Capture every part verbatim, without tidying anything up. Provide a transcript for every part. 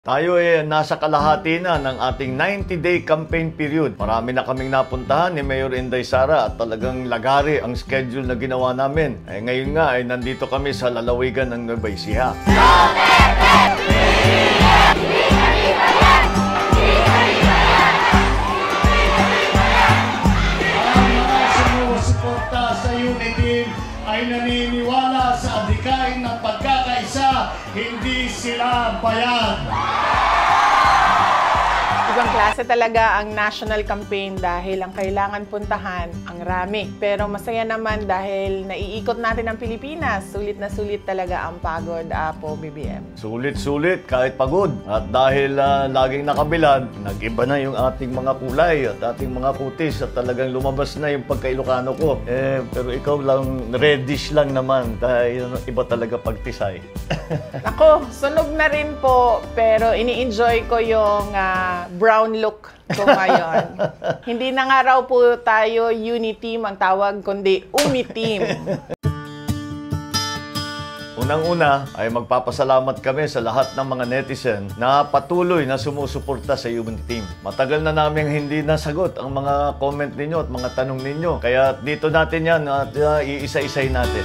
Tayo eh nasa kalahati na ng ating ninety day campaign period. Marami na kaming napuntahan ni Mayor Inday Sara at talagang lagari ang schedule na ginawa namin. Eh, ngayon nga ay nandito kami sa lalawigan ng Nueva Ecija. Ang mga sumusuporta sa Unity ay naniniwala sa adhikain ng pagkakaisa, hindi sila bayan. Ibang klase talaga ang national campaign dahil ang kailangan puntahan ang rami. Pero masaya naman dahil naiikot natin ang Pilipinas. Sulit na sulit talaga ang pagod, Apo B B M. Sulit-sulit kahit pagod. At dahil uh, laging nakabilad, nag-iba na yung ating mga kulay at ating mga kutis at talagang lumabas na yung pagka-Ilocano ko. Eh, pero ikaw lang, reddish lang naman dahil iba talaga pagtisay. Ako, sunog na rin po pero ini-enjoy ko yung uh, brown look ko ngayon. Hindi na nga raw po tayo Uniteam ang tawag, kundi Umiteam. Unang-una ay magpapasalamat kami sa lahat ng mga netizen na patuloy na sumusuporta sa Uniteam. Matagal na namin hindi nasagot ang mga comment ninyo at mga tanong ninyo. Kaya dito natin yan at uh, iisa-isay natin.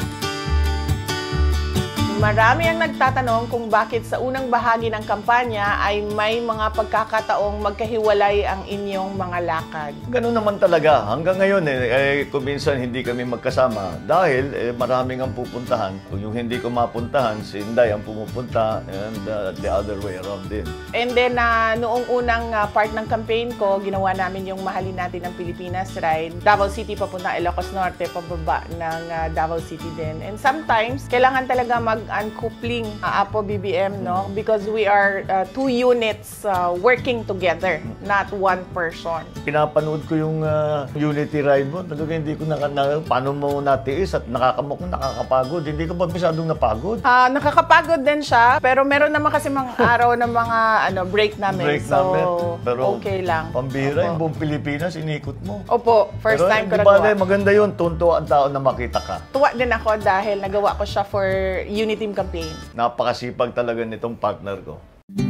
Marami ang nagtatanong kung bakit sa unang bahagi ng kampanya ay may mga pagkakataong magkahiwalay ang inyong mga lakad. Ganun naman talaga. Hanggang ngayon eh, eh kung minsan hindi kami magkasama dahil eh, maraming ang pupuntahan. Kung yung hindi ko mapuntahan, si Inday ang pumupunta and uh, the other way around din. And then uh, noong unang uh, part ng campaign ko, ginawa namin yung Mahalin Natin ang Pilipinas ride. Davao City papunta Ilocos Norte, pababa ng uh, Davao City din. And sometimes, kailangan talaga mag uncoupling uh, Apo B B M, no? Because we are uh, two units uh, working together, not one person. Pinapanood ko yung uh, Unity ride mo. Talaga hindi ko naka, na, paano mo natiis at nakakamok nakakapagod. Hindi ko ba masyadong napagod? Uh, nakakapagod din siya, pero meron naman kasi mga araw na mga ano break namin. Break so, namin. Pero okay lang. Pambira, Opo. yung buong Pilipinas, inikot mo. Opo, first pero, time ko diba, nagawa. Maganda yun, tunto ang tao na makita ka. Tuwa din ako dahil nagawa ko siya for Uniteam campaign. Napakasipag talaga nitong partner ko.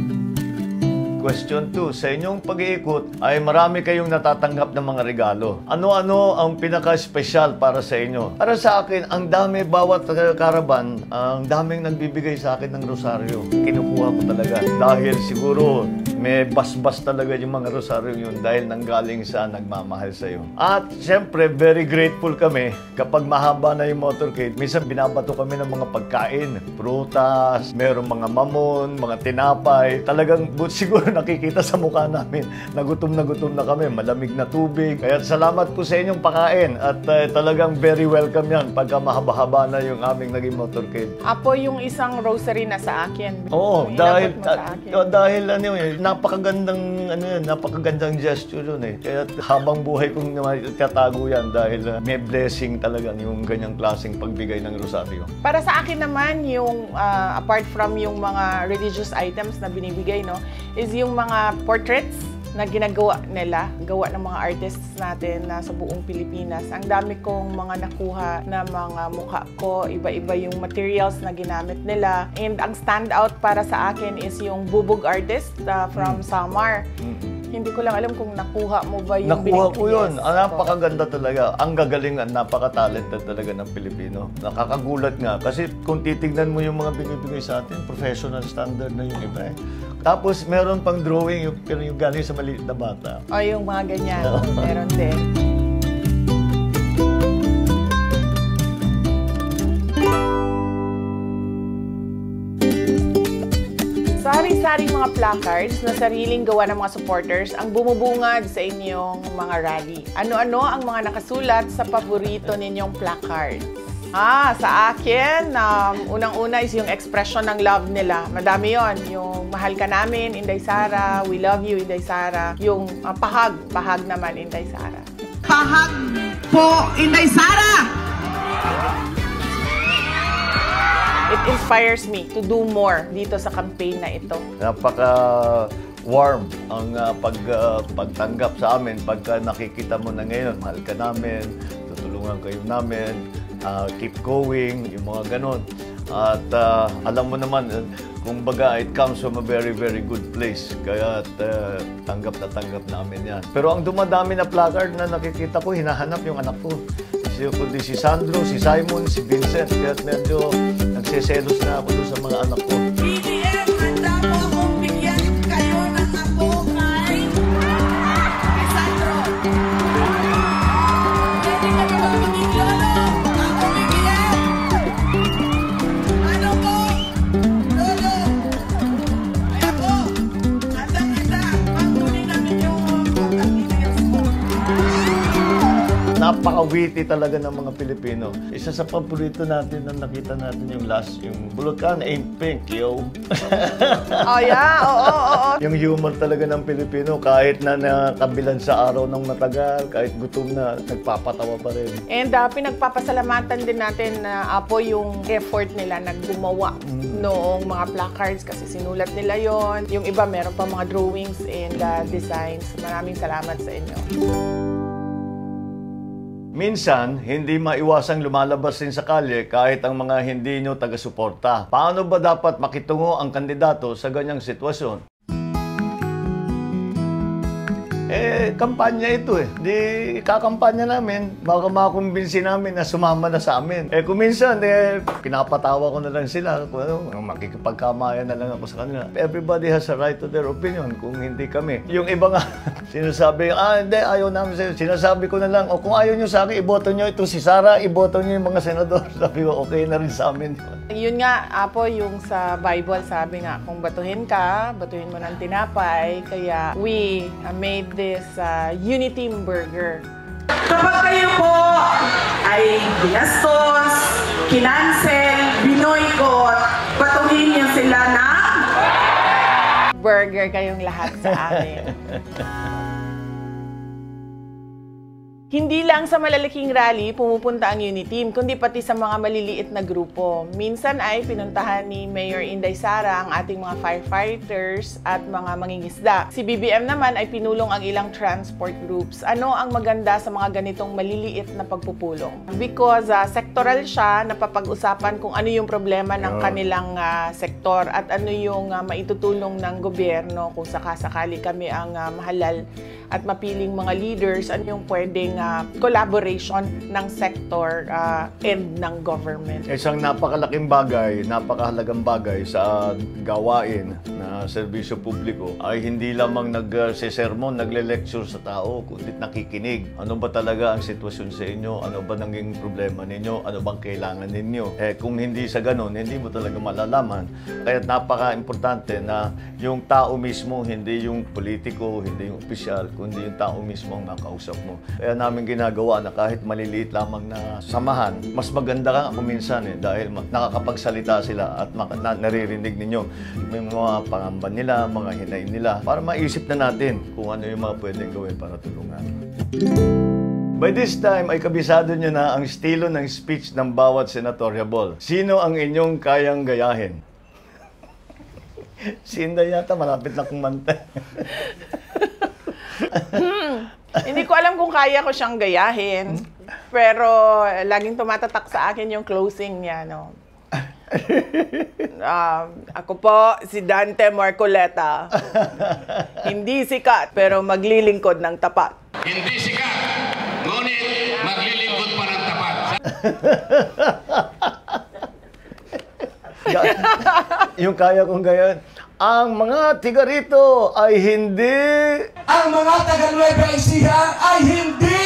Question two. Sa inyong pag-iikot ay marami kayong natatanggap ng mga regalo. Ano-ano ang pinaka-special para sa inyo? Para sa akin, ang dami bawat karaban, ang daming nagbibigay sa akin ng rosaryo. Kinukuha ko talaga. Dahil siguro may basbas talaga yung mga rosaryo yun dahil nanggaling sa nagmamahal sa iyo. At siyempre, very grateful kami kapag mahaba na yung motorcade. Minsan binabato kami ng mga pagkain, prutas, merong mga mamon, mga tinapay. Talagang but siguro nakikita sa mukha namin. Nagutom na gutom na kami, malamig na tubig. Kaya salamat po sa inyong pakain at uh, talagang very welcome yan pagka mahaba-haba na yung aming naging motorcade. Apo, yung isang rosary na sa akin. Oo, yung dahil sa akin. uh, dahil ano yun, napakagandang ano yun, napakagandang gesture yun eh. Kaya habang buhay kong tatago yan dahil uh, may blessing talagang yung ganyang klaseng pagbigay ng rosaryo. Para sa akin naman, yung uh, apart from yung mga religious items na binibigay, no, is yung mga portraits na ginagawa nila, gawa ng mga artists natin na sa buong Pilipinas. Ang dami kong mga nakuha na mga mukha ko, iba-iba yung materials na ginamit nila. And ang standout para sa akin is yung bubog artist uh, from mm. Samar. Mm-hmm. Hindi ko lang alam kung nakuha mo ba yung Nakuha ko yun. Yes. Ang napakaganda talaga. Ang gagaling at napaka-talented talaga ng Pilipino. Nakakagulat nga. Kasi kung titignan mo yung mga binibigay sa atin, professional standard na yung iba eh. Tapos meron pang drawing yung, yung galing sa maliit na bata. O yung mga ganyan. Meron din. Sari-sari mga placards na sariling gawa ng mga supporters ang bumubungad sa inyong mga rally. Ano-ano ang mga nakasulat sa paborito ninyong placard? Ah, sa akin, um, unang-una is yung expression ng love nila. Madami yon. Yung mahal ka namin, Inday Sara. We love you, Inday Sara. Yung uh, pahag, pahag naman, Inday Sara. Pahag po, Inday Sara! It inspires me to do more dito sa campaign na ito. Napaka-warm ang uh, pag, uh, pagtanggap sa amin pagka nakikita mo na ngayon, mahal ka namin, tutulungan kayo namin, uh, keep going, yung mga ganon. At uh, alam mo naman, uh, kumbaga, it comes from a very, very good place. Kaya uh, tanggap na tanggap namin yan. Pero ang dumadami na placard na nakikita ko, hinahanap yung anak ko. Si, kundi si Sandro, si Simon, si Vincent. Kaya medyo nagseselos na ako doon sa mga anak ko. B D M, handa po akong bigyan kayo ng ako kay kay Sandro. Pwede ka ba maging lolo? Ako bigyan. Ano po? Lolo. Ay ako. Handa-handa. Pagtuloy namin yung contact details mo. Napaka-witty talaga ng mga Pilipino. Isa sa paborito natin na nakita natin yung last, yung Bulacan ain't pink, yo. Oh yeah, oo, oo, oo. Yung humor talaga ng Pilipino, kahit na nakabilan sa araw ng matagal, kahit gutom na, nagpapatawa pa rin. And uh, pinagpapasalamatan din natin na uh, Apo yung effort nila na gumawa mm. noong mga placards kasi sinulat nila yon. Yung iba meron pa mga drawings and uh, designs. Maraming salamat sa inyo. Minsan, hindi maiwasang lumalabas din sa kalye kahit ang mga hindi nyo taga-suporta. Paano ba dapat makitungo ang kandidato sa ganyang sitwasyon? Eh, kampanya ito eh. Di kakampanya namin, baka makakumbinsi namin na sumama na sa amin. Eh, kung minsan, eh, pinapatawa ko na lang sila. Kung ano, makikipagkamayan na lang ako sa kanila. Everybody has a right to their opinion kung hindi kami. Yung iba nga, sinasabi, ah, hindi, ayaw namin sa'yo. Sinasabi ko na lang, o kung ayaw nyo sa akin, iboto nyo ito si Sara, iboto nyo yung mga senador. Sabi ko, okay na rin sa amin. Yun nga, Apo, yung sa Bible, sabi nga, kung batuhin ka, batuhin mo ng tinapay. Kaya we uh, made this uh, Unity Burger. Kapag kayo po ay binastos, kinansel, binoykot, patuhin niyo sila na Burger kayong lahat sa amin. Hindi lang sa malalaking rally pumupunta ang Unity Team, kundi pati sa mga maliliit na grupo. Minsan ay pinuntahan ni Mayor Inday Sara ang ating mga firefighters at mga mangingisda. Si B B M naman ay pinulong ang ilang transport groups. Ano ang maganda sa mga ganitong maliliit na pagpupulong? Because uh, sectoral siya, napapag-usapan kung ano yung problema ng kanilang uh, sektor at ano yung uh, maitutulong ng gobyerno kung sakasakali kami ang uh, mahalal at mapiling mga leaders, ano yung pwedeng uh, collaboration ng sector uh, and ng government. Isang napakalaking bagay, napakahalagang bagay sa gawain na serbisyo publiko ay hindi lamang nag-sesermon, nagle-lecture sa tao, kundi nakikinig. Ano ba talaga ang sitwasyon sa inyo? Ano ba naging problema ninyo? Ano bang kailangan ninyo? Eh kung hindi sa ganun, hindi mo talaga malalaman. Kaya napaka-importante na yung tao mismo, hindi yung politiko, hindi yung opisyal, kundi yung tao mismo ang nakausap mo. Kaya namin ginagawa na kahit maliliit lamang na samahan, mas maganda ka ako minsan eh, dahil nakakapagsalita sila at na naririnig ninyo yung mga pangamba nila, mga hinain nila, para maisip na natin kung ano yung mga pwedeng gawin para tulungan. By this time ay kabisado nyo na ang estilo ng speech ng bawat senatoriable. Sino ang inyong kayang gayahin? Sinda yata, malapit na kumanta. hmm. Hindi ko alam kung kaya ko siyang gayahin. Pero laging tumatatak sa akin yung closing niya, no? Uh, ako po, si Dante Marcoleta. Hindi sikat, pero maglilingkod ng tapat. Hindi sikat, ngunit maglilingkod pa ng tapat. Yung kaya kong gayan, ang mga tiga rito ay hindi... Ang mga taga Nueva Ecija ay hindi!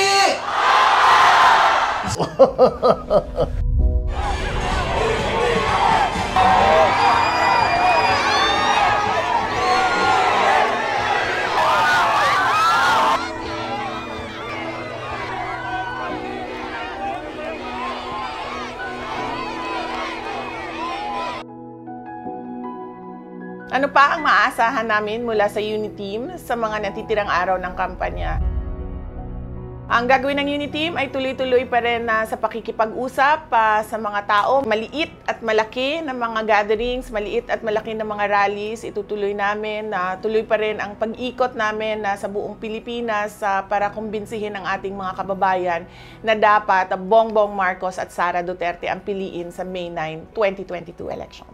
Ano pa ang maaasahan namin mula sa Unity Team sa mga natitirang araw ng kampanya? Ang gagawin ng Uniteam ay tuloy-tuloy pa rin na sa pakikipag-usap pa sa mga tao. Maliit at malaki na mga gatherings, maliit at malaki na mga rallies, itutuloy namin. na tuloy pa rin ang pag-ikot namin na sa buong Pilipinas uh, para kumbinsihin ang ating mga kababayan na dapat uh, Bongbong Marcos at Sara Duterte ang piliin sa May ninth, twenty twenty-two elections.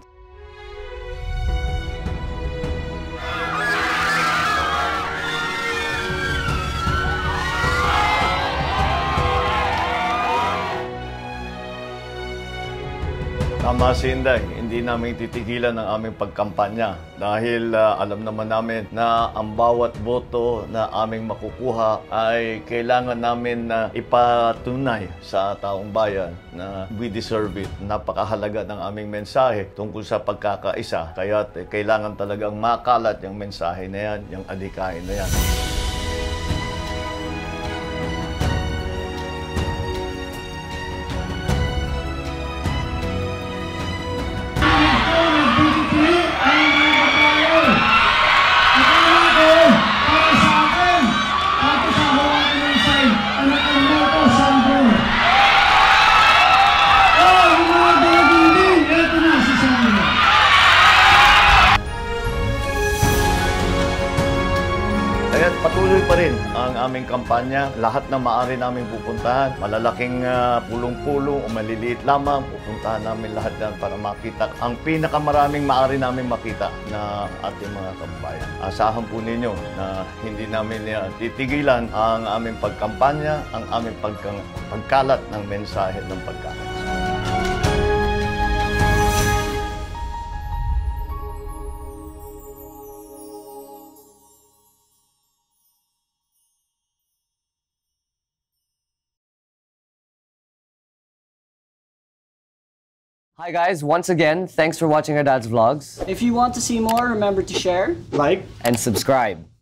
Tama si Inday, hindi namin titigilan ang aming pagkampanya dahil uh, alam naman namin na ang bawat boto na aming makukuha ay kailangan namin na uh, ipatunay sa taong bayan na we deserve it. Napakahalaga ng aming mensahe tungkol sa pagkakaisa, kaya eh, kailangan talagang makalat yung mensahe na yan, yung adhikain na yan. Kaya patuloy pa rin ang aming kampanya. Lahat na maaari namin pupuntahan, malalaking uh, pulong-pulong o maliliit lamang, pupuntahan namin lahat yan para makita ang pinakamaraming maaari namin makita na ating mga kababayan. Asahan po ninyo na hindi namin uh, titigilan ang aming pagkampanya, ang aming pagkang, pagkalat ng mensahe ng pagkakaisa. Hi guys, once again, thanks for watching our dad's vlogs If you want to see more, remember to share, Like, and subscribe.